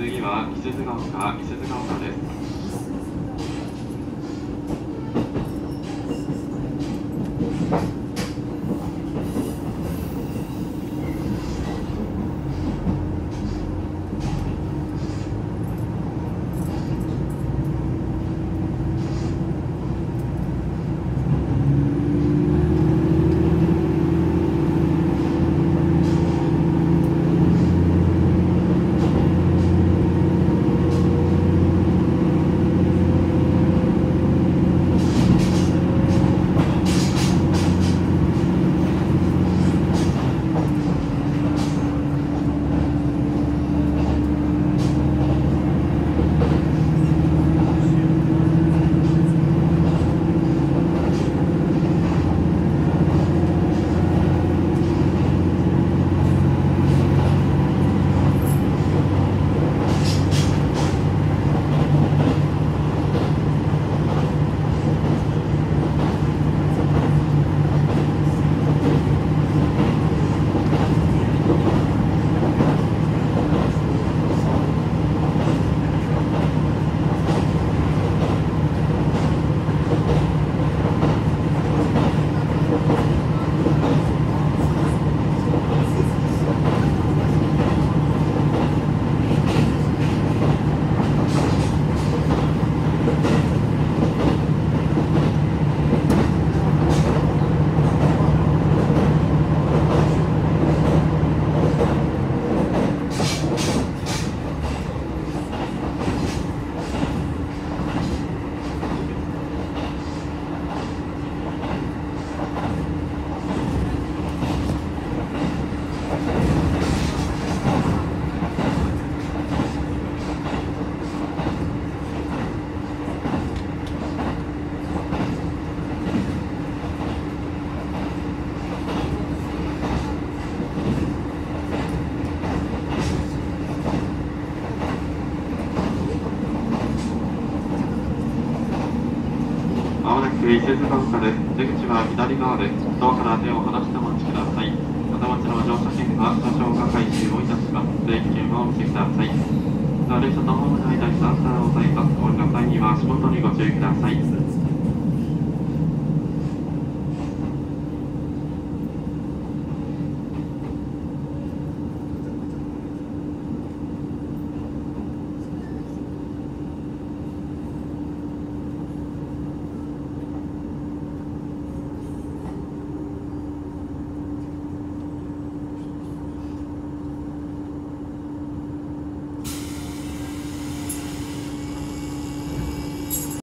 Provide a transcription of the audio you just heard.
次は木津ヶ丘です。まもなく伊勢塚丘です。出口は左側です。ドアから手を離してお待ちください。片町の乗車券は車掌が回収をいたします。定期券はお見せください。列車とホームの間に段差がございます。お降りの際には足元にご注意ください。